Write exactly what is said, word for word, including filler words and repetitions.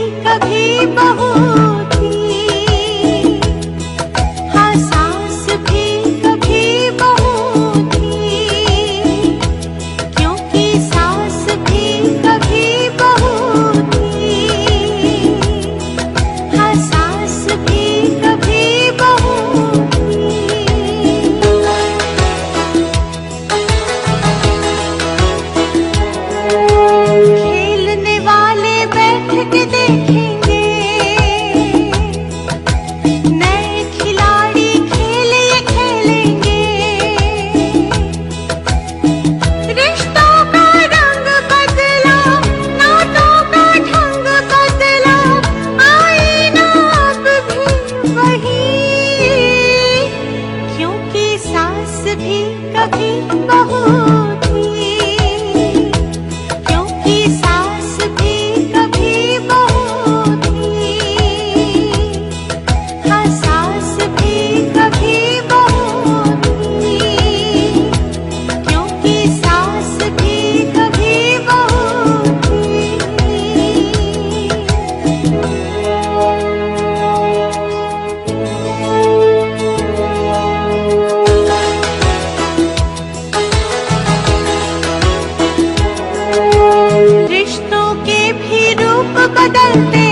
कभी बहू थी, हाँ सास भी कभी बहू थी, क्योंकि सास भी कभी बहू थी, हाँ सास भी कभी बहू थी। खेलने वाले बैठ के देखेंगे, नए खिलाड़ी खेल ये खेलेंगे, रिश्तों का रंग बदला, नातों का ढंग बदला, आईना अब भी वही, क्योंकि सास भी कभी बहू थी, क्योंकि सास भी कभी बहू थी, हाँ सास भी कभी बहू थी, क्योंकि सास भी कभी बहू थी। रिश्तों के भी रूप बदलते